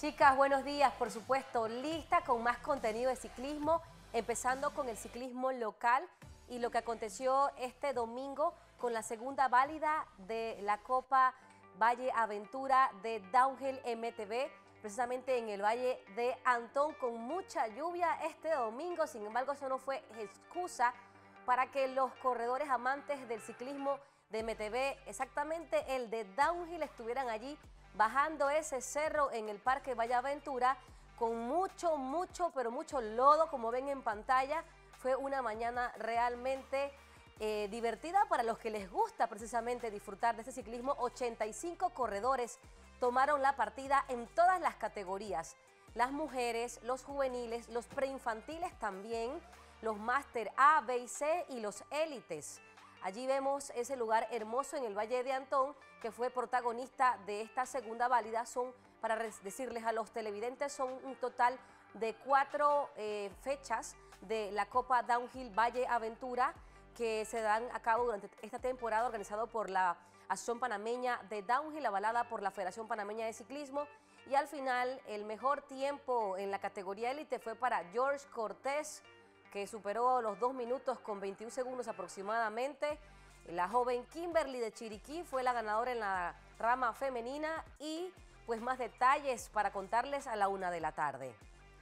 Chicas, buenos días, por supuesto, lista con más contenido de ciclismo, empezando con el ciclismo local y lo que aconteció este domingo con la segunda válida de la Copa Valle Aventura de Downhill MTB, precisamente en el Valle de Antón, con mucha lluvia este domingo. Sin embargo, eso no fue excusa para que los corredores amantes del ciclismo de MTB, exactamente el de Downhill, estuvieran allí bajando ese cerro en el Parque Valle Aventura con mucho lodo, como ven en pantalla. Fue una mañana realmente divertida para los que les gusta precisamente disfrutar de este ciclismo. 85 corredores tomaron la partida en todas las categorías. Las mujeres, los juveniles, los preinfantiles también, los máster A, B y C y los élites. Allí vemos ese lugar hermoso en el Valle de Antón, que fue protagonista de esta segunda válida. Son, para decirles a los televidentes, son un total de 4 fechas de la Copa Downhill Valle Aventura que se dan a cabo durante esta temporada, organizado por la Asociación Panameña de Downhill, avalada por la Federación Panameña de Ciclismo. Y al final, el mejor tiempo en la categoría élite fue para George Cortés, que superó los 2 minutos con 21 segundos aproximadamente. La joven Kimberly de Chiriquí fue la ganadora en la rama femenina y pues más detalles para contarles a la 1 de la tarde.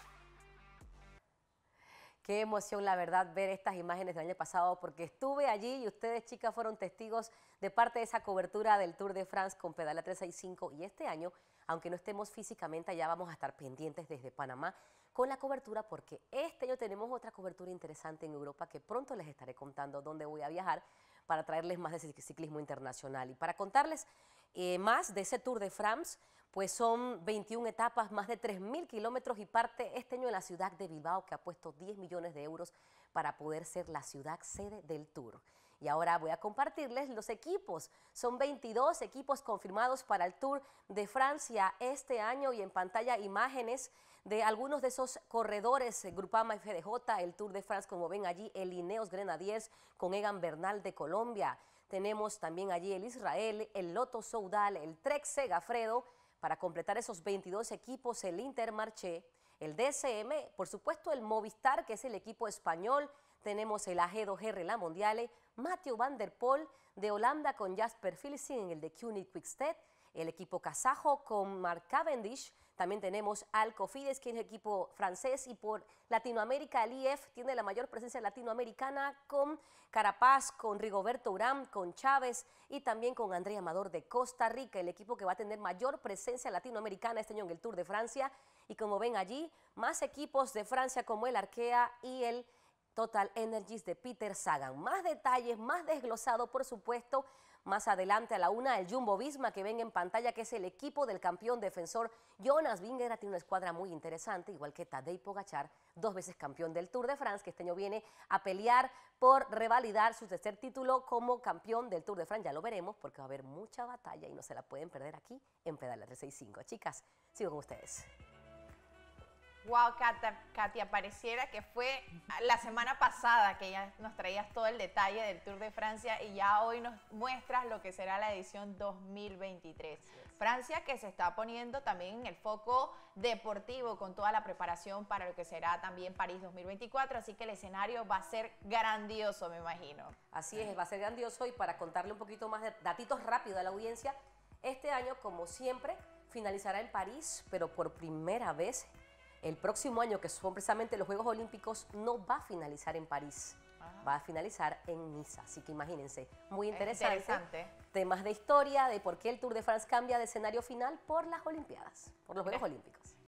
Qué emoción, la verdad, ver estas imágenes del año pasado, porque estuve allí y ustedes, chicas, fueron testigos de parte de esa cobertura del Tour de France con Pedalea 365. Y este año, aunque no estemos físicamente allá, vamos a estar pendientes desde Panamá con la cobertura, porque este año tenemos otra cobertura interesante en Europa que pronto les estaré contando dónde voy a viajar para traerles más de ciclismo internacional. Y para contarles más de ese Tour de France, pues son 21 etapas, más de 3.000 kilómetros y parte este año en la ciudad de Bilbao, que ha puesto 10 millones de euros para poder ser la ciudad sede del Tour. Y ahora voy a compartirles los equipos. Son 22 equipos confirmados para el Tour de Francia este año y en pantalla imágenes de algunos de esos corredores, Grupama FDJ, el Tour de France, como ven allí, el Ineos Grenadiers con Egan Bernal de Colombia. Tenemos también allí el Israel, el Lotto Soudal, el Trek Segafredo, para completar esos 22 equipos, el Intermarché, el DSM, por supuesto el Movistar, que es el equipo español. Tenemos el AG2R La Mondiale, Mathieu van der Poel de Holanda con Jasper Philipsen en el de CUNY Quick-Step, el equipo kazajo con Mark Cavendish. También tenemos al Cofidis, que es el equipo francés, y por Latinoamérica el IF tiene la mayor presencia latinoamericana con Carapaz, con Rigoberto Urán, con Chávez y también con André Amador de Costa Rica, el equipo que va a tener mayor presencia latinoamericana este año en el Tour de Francia. Y como ven allí, más equipos de Francia como el Arkea y el Total Energies de Peter Sagan. Más detalles, más desglosado, por supuesto, más adelante a la 1, el Jumbo Visma que ven en pantalla, que es el equipo del campeón defensor Jonas Vingegaard. Tiene una escuadra muy interesante, igual que Tadej Pogačar, 2 veces campeón del Tour de France, que este año viene a pelear por revalidar su tercer título como campeón del Tour de France. Ya lo veremos, porque va a haber mucha batalla y no se la pueden perder aquí en Pedalea 365. Chicas, sigo con ustedes. Wow, Katia, pareciera que fue la semana pasada que ya nos traías todo el detalle del Tour de Francia y ya hoy nos muestras lo que será la edición 2023. Francia, que se está poniendo también en el foco deportivo con toda la preparación para lo que será también París 2024, así que el escenario va a ser grandioso, me imagino. Así es, va a ser grandioso, y para contarle un poquito más de datitos rápidos a la audiencia, este año, como siempre, finalizará en París, pero por primera vez el próximo año, que son precisamente los Juegos Olímpicos, no va a finalizar en París, va a finalizar en Niza. Así que imagínense, muy interesante. Temas de historia, de por qué el Tour de France cambia de escenario final por las Olimpiadas, por los Juegos Olímpicos.